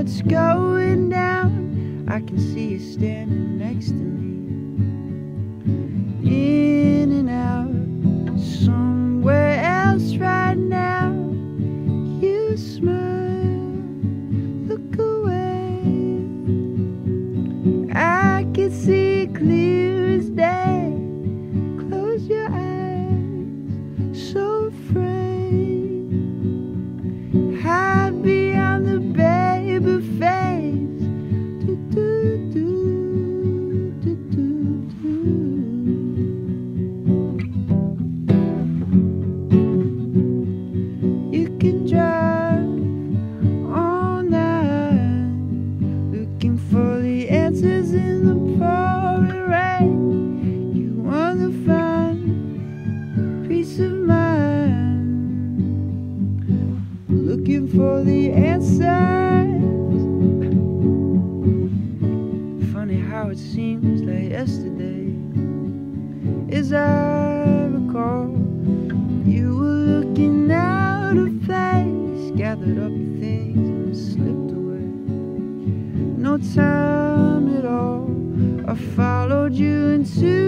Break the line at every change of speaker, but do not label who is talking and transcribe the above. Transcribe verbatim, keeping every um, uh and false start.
what's going down. I can see you standing next to me, in and out, somewhere else right now. You smile, look away. I can see clear as day. Close your eyes, so afraid. Hide behind the baby face. Do, do, do, do, do, do. You can drive all night, looking for the answers in the pouring rain. You want to find peace of mind, looking for the answers. Funny how it seems like yesterday. As I recall, you were looking out of place, gathered up your things and slipped away. No time at all, I followed you into